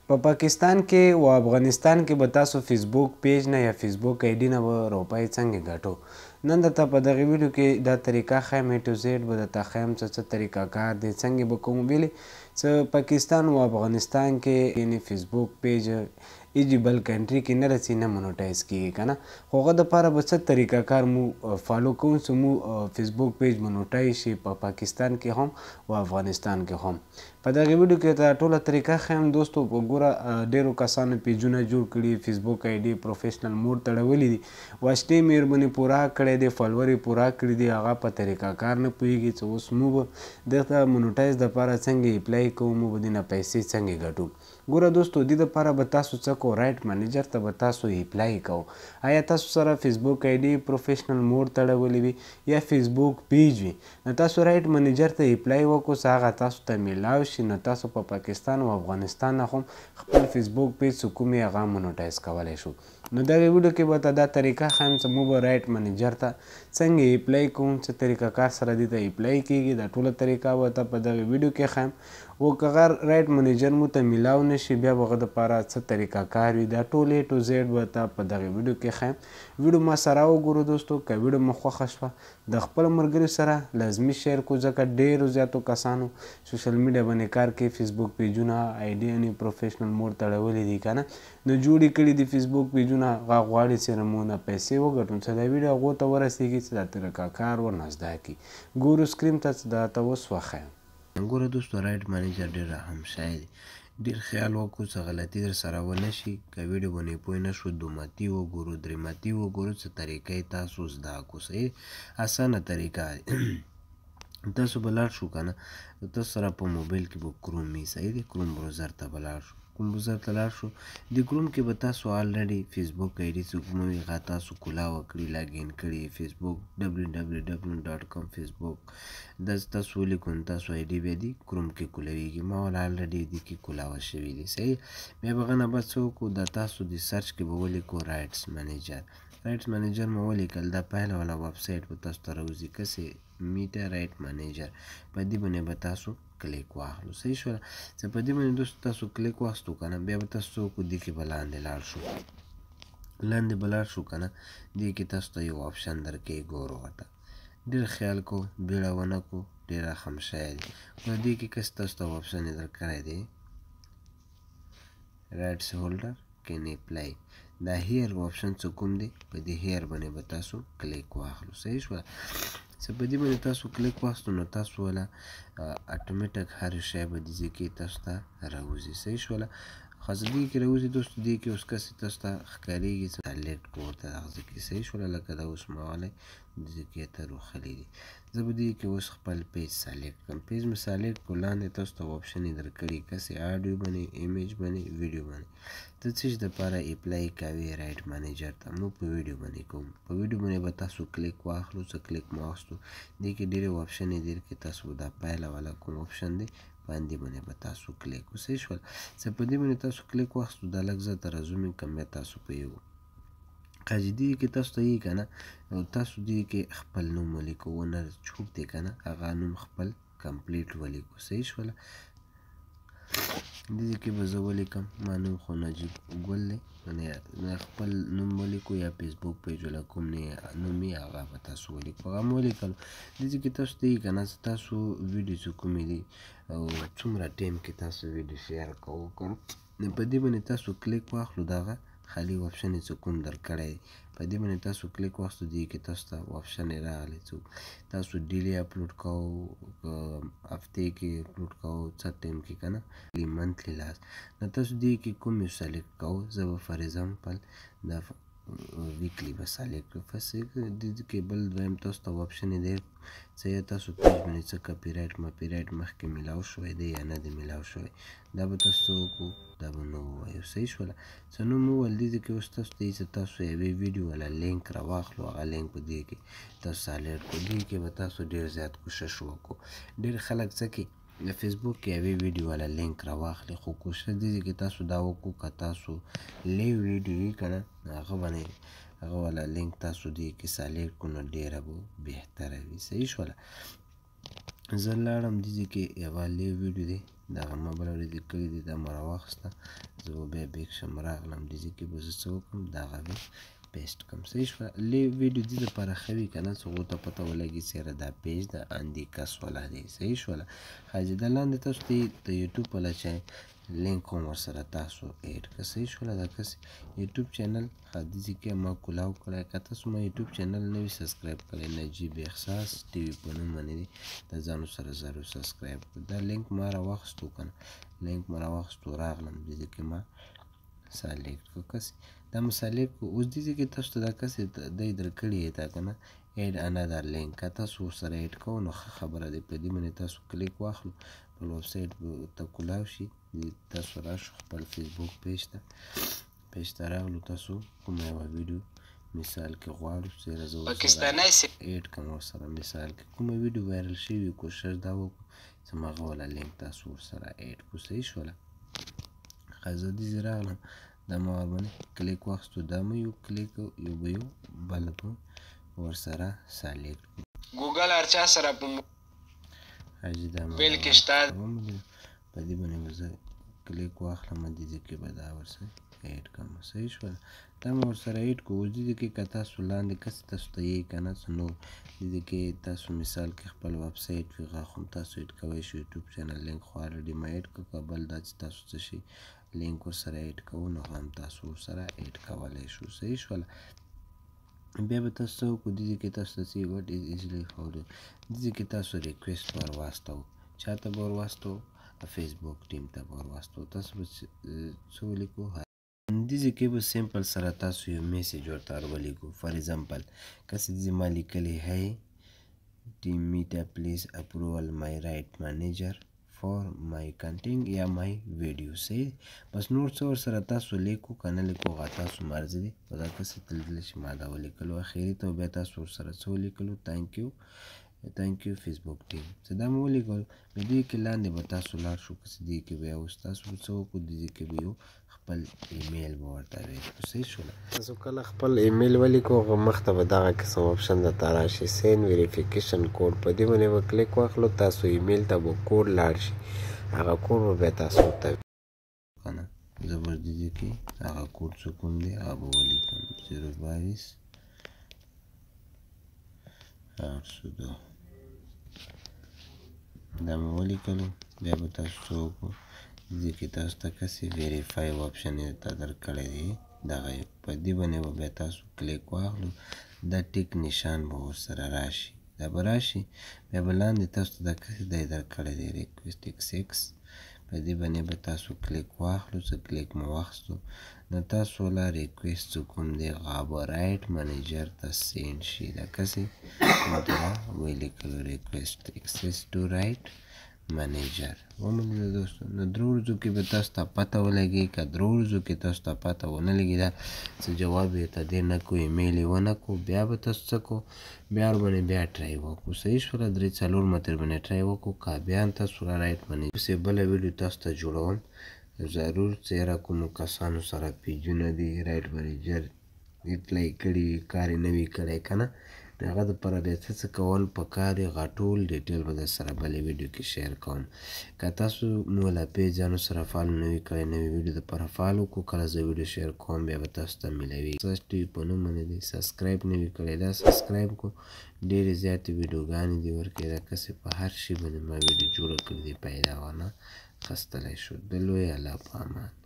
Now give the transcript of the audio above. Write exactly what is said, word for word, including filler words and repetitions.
په پاکستان کې او افغانستان کې به تاسو فیسبوک پیج نه یا فیسبوک آی ډي نه به روپۍ څنګه ګټو نن درته په دغه ویډیو کې دا طریقه ښیم اے ټو زیډ به درته ښیم څه څه طریقه کار دی څنګه به کوم ویلې څه پاکستان او افغانستان کې یعنې فیسبوک پیج هیڅ بل کنټري کې نه رسي نه مونوټایز کیږي که نه خو هغه دپاره به څه طریقه کار مو فالو کوو چې مو فیسبوک پیج مونوټایز شي په پاکستان کې هم او افغانستان کې هم په دغه ویډیو کې دا ټوله طریقه ښیم دوستو وګوره ډېرو کسانو پیجونه جوړ کړي فیسبوک آی ډي پروفیشنل موډ تړولی دي واسطې مهرباني پوره کړی دی فالوور یې پوره کړي دي هغه په طریقه کار نه پوهېږي چې اوس موږ به دغه مونوټایز دپاره څنګه اپلای کوو موږ به دې نه پیسې څنګه ګټو ګوره دوستو دې دپاره به تاسو څه کوو رایټ منیجر ته به تاسو اپلای کوو آیا تاسو سره فیسبوک آی ډي پروفیشنل موډ تړولی وي یا فیسبوک پیج وي نو تاسو رایټ منیجر ته اپلای وکړو چې هغه تاسو ته میلاو شي نو تاسو په پاکستان او افغانستان نه هم خپل فیسبوک پیج چې کوم یې هغه مونوټایز کولی شو نو دغه ویډیو کې به ته دا طریقه ښیم چې موږ به رایټ منیجر ته څنګه اپلای کوو څه طریقه کار سره دې ته اپلای کیږي دا ټوله طریقه به ته په دغه ویډیو کې ښیم او که هغه رایټ منیجر مو ته میلاو نه شي بیا به هغه دپاره څه طریقه کار وي دا ټول اے ټو زیډ به ته په دغه ویډیو کې ښیم ویډیو ما سره وګورو دوستو که ویډیو مو خوښه شوه د خپلو ملګرو سره لازمي شیر کړو ځکه ډېرو زیاتو کسانو سوشل میډیا باندې کار کوي فیسبوک پیجونه آی ډي یعنې پروفیشنل موډ تړولی دي که نه نو جوړ یې کړي دي فیسبوک پیجونه هغه غواړي چې موږ نه پیسې وګټو چې دا ویډیو هغو ته ورسېږي چې دا طریقه کار ورنه زده کړي ګورو سکرین ته چې دا ته اوس وښیم ګوره دوستو رایټ منیجر ډېر رحم شای دی ډېر خیال وکړو چې غلطي در سره ونه شي که ویډیو باندې پوه نه شو دوماتي وګورو درېماتي وګورو چې طریقه یې تاسو زده کړو صحیح اسانه طریقه دی تاسو به لاړ شو که نه تاسو سره په موبایل کې به کروم وي صحیح دی کروم بروزر ته به لاړ شو کوم بروزر ته لاړ شو د کروم کې به تاسو آلریډي فیسبوک آی ډي چې کومه وي هغه تاسو کولاوه کړي لاګین کړي فیسبوک ډبلیو ډبلیو ډبلیو ډاټ کام فیسبوک داسې تاسو ولیکو نو تاسو آی ډي بیا دي کروم کې کولاویږي ما ولا آلریډي دې کې کولاوه شوي دي صحیح بیا به هغه نه بعد څه وکړو دا تاسو د سرچ کې به ولیکو رایټس منیجر رایټس منیجر مو ولیکل دا پهله والا ویبسایټ به تاسو ته راوځي کسې میټه رایټ منیجر په دې باندې به تاسو کلیک واخلو صحیح شوله چې په دې باندې دوستو تاسو کلیک واخستو که نه بیا به تاسو څه وکړو دې کې به لاندې لاړ شو لاندې به لاړ شو که نه دې کې تاسو ته یو آپشن درکوي ګورو ورته ډېر خیال کو بیړه ونه کړو ډېر رحم شوی دی نو دې کې کس تاسو ته آپشن یې درکړی دی رایټس هولډر کین اپلای دا هیر آپشن څه کوم دی په دې هیر باندې به تاسو کلیک واخلو صحیح شوه چې په دې باندې تاسو کلیک واخستو نو تاسو والا اټومیټک هر شی به دې کې تاسو ته راوځي صحیح شوله خاص دې کې راوځي دوستو دې کې اوس کسې تاسو ته ښکارېږي چې سلیکټ کړو ورته هغه کې صحیح شوله لکه دا اوس ما والی دې کې ته روښلي دي زه به دې کې اوس خپل پیج سلیکټ کړم پیج مې سلیکټ کړو لاندې تاسو ته آپشن یې درکړي کسې آډیو باندې ایمیج باندې ویډیو باندې ته څه شي دپاره اپلای کوې رایټ منیجر ته موږ په ویډیو باندې کوم په ویډیو باندې به تاسو کلیک واخلو څه کلیک مو واخستو دې کې ډېرې آپشن یې دې کې تاسو دا پایله والا کوم آپشن دی باندې باندې به تاسو کلیک وکړو صحیح شول چې په دې باندې تاسو کلیک واخستو دا لږ زه ته رزومې کم بیا تاسو پوهېږو قاضي دې کې تاسو ته یې که نه او تاسو دې کې خپل نوم ولیکو ونه چوپ دی که نه هغه نوم خپل کمپلیټ ولیکو صحیح شوله دې کې به زه ولیکم ما نوم خو نجیب ګل دی خپل نوم ولیکو یا فیسبوک پیج ولا کوم نوم یې هغه به تاسو ولیکو هغه مو ولیکلو دې کې تاسو ته یې که نه تاسو ویډیو چې کومې دي او څومره ټایم کې تاسو ویډیو شیر کوو که نه په دې باندې تاسو کلیک واخلو د هغه خالي آپشن یې څه کوم درکړی دی په دې باندې تاسو کلیک واخستو دې کې تاسو ته آپشن یې راغلی څوک تاسو ډیلی اپلوډ کوو هفتې کې اپلوډ کوو څه ټایم کې که نه منتلی لاس نو تاسو دې کې کوم یو سلیکټ کوو زه به فار ایگزامپل دا ویکلی به سلیکټ کړو فس دې کې بل دویم تاسو ته آپشن یې دی چې یا تاسو پیج باندې څه کاپي رایټ ماپي رایټ مخکې میلاو شوی دی یا نه دی میلاو شوی دا به تاسو څه وکړو دا به نو ووایو صحیح شوله څه نوم وویل دې کې اوس تاسو ته یې چې تاسو یوې ویډیو والا لینک راواخلو هغه لینک په دې کې تاسو سلیکټ کړو دې کې به تاسو ډېر زیات کوشش وکړو ډېر خلک څه کوي د فیسبوک کې یوې ویډیو والا لینک راواخلي خو کوشش دې کې تاسو دا وکړو که تاسو لیو ویډیو وي که نه هغه باندې هغه والا لینک تاسو دې کې سلیکټ کړو نو ډېره به بهتره وي صحیح شوله زه لاړم دې کې یوه لیو ویډیو دی دغه ما بله ورځ کړې دي دا مې راواخیسته زه به بیا بیک شم راغلم دې ځای کې به زه څه وکړم دغه وی پیسټ کړم صحیح شوه. لې ویډیو دې دپاره ښه وي که نه څه هغو ته پته ولګي چې یاره دا پیج د اندې کس والا دی صحیح شوله. ښه دا لاندې تاسو ته د یوټیوب والا چې لینک هم ورسره تاسو ایډ کړه صحیح شوله. دا کس یوټیوب چینل ښه دې ځای کې ما کولاو کړی. که تاسو ما یوټیوب چینل نه وي سبسکرایب کړی نجیب احساس ټي وي په نوم باندې دی دا ځان سره ضرور سبسکرایب کړو. دا لینک ما راواخیستو که نه لینک ما راواخیستو راغلم دې ځای کې ما سالیکټ کړو کس دا مو سالیکټ کړو. اوس دې ځای کې تاسو ته دا کس دی درکړي یې دا که نه ایډ انادر لینک که تاسو ورسره ایډ کوو نو ښه خبره دی. په دې باندې تاسو کلیک واخلو خپل ویبسایټ ته کولاو شي تاسو راشو خپل فیسبوک پیج ته پیج ته راغلو تاسو کومه یوه ویډیو مثال کې غواړو چې زه ورسره ایډ کړم ورسره مثال کې کومه ویډیو وایرل شوي کوشش دا وکړو چې هماغه والا لینک تاسو ورسره ایډ کړو صحیح شوله. ښه زه دې ځای راغلم دا ما ورباندې کلیک واخیستو دا مو یو کلیک یو به یو بله به ورسره سالیکټ کړو. ګوګل هر چا سره په حاجي دا موبایل کې شته په دې باندې به زه کلیک واخلم دې ځای کې به دا ورسره ایډ کړم صحیح شوله. دا مې ورسره ایډ کړو. اوس دې ځای کې که تاسو لاندې کس تاسو ته یې که نه څه نور دې ځای کې تاسو مثال کې خپل ویبسایټ وي هغه هم تاسو ایډ کوی شئ. یوټیوب چینل لینک خو الریډي ما ایډ کړو که بل دا چې تاسو څه شي لینک ورسره ایډ کوو نو هم تاسو ورسره ایډ کولی شو صحیح شوله. بیا به تاسو څه وکړو دې ځای کې تاسو ته څه وټ از ایزلی فاوډ دې ځای کې تاسو ریکویسټ ور واستوو چا ته به ور واستوو فیسبوک ټیم ته به ور واستوو. تاسو به څه ولیکو دې ځای کې به سمپل سره تاسو یو میسیج ورته ور ولیکو. فار ایگزامپل کسې دې ما لیکلی هی ټیم میټا پلیز اپروول مای رایټ منیجر فور مای کنټینټ یا مای ویډیو صحیح. بس نور څه ورسره تاسو لیکو که نه لیکو هغه تاسو مرضي دی. په دا کسې تللی چې ما دا ولیکلو اخري ته بیا تاسو ورسره څه ولیکلو تhank you thank you فیسبوک ټیم چې دا مو ولیکل. په دې کې لاندې به تاسو لاړ شو که دې کې بیا اوس تاسو څه وکړو دې کې به یو خپل ایمیل به ورته ولیکو صحیح شوله. تاسو کله خپل ایمیل ولیکو هغه مخته به دغه قسم آپشن درته راشي سین ویریفیکیشن کوډ په دې باندې به کلیک واخلو تاسو ایمیل ته به کوډ لاړ شي هغه کوډ به بیا تاسو ته که نه زه به دې ځای کې هغه کوډ څه کوم دی هغه به ولیکم زیرو بایس آठ सौ दो دا مې ولیکلو. بیا به تاسو څه وکړو دې کې تاسو ته کسې ویریفای آپشن یې درته درکړی دی دغه په دې باندې به بیا تاسو کلیک واخلو دا ټیک نشان به ورسره راشي دا به راشي. بیا به لاندې تاسو ته دا کسې دی درکړی دی ریکویسټ ایکسیکس په دې باندې به تاسو کلیک واخلو څه کلیک مو واخیستو نو تاسو له ریکویسټ څه کوم دی هغه به رایټ منیجر ته سینډ شي. دا کسې ما ته ولیکلو ریکویسټ ایکسیس ټو رایټ منیجر ومنله دوستو. نو درو ورځو کې به تاسو ته پته ولګي که درو ورځو کې تاسو ته پته ونه لګي دا څه جواب یې ته دې نه کړو ایمیل یې ونه کړو بیا به تاسو څه کړو بیا ورباندې بیا ټرای وکړو صحیح شوله. درې څلور مرتبې باندې ټرای وکړو که بیا هم تاسو را رایټ منیجر اوس یې بله ویډیو تاسو ته جوړوم ضرور چې یاره کومو کسانو سره پیجونه دي رایټ منیجر اپلای کړي وي کار یې نه وي کړی که نه د هغه دپاره بیا څه څه کول پکار دی هغه ټول ډیټیل به در سره بلې ویډیو کې شیر کوم. که تاسو مو له پیجانو سره فالو نه وي کړی نوې ویډیو دپاره فالو کړو کله زه ویډیو شیر کوم بیا به تاسو ته میلوي. سرچ ټي وي په نوم باندې دی سبسکرایب نه وي کړی دا سبسکرایب کړو ډېرې زیاتې ویډیوګانې دي ورکړي دا کسې په هر شي باندې ما ویډیو جوړه کړې دي پیدا ونه خستلی شو د لوی الله په امان.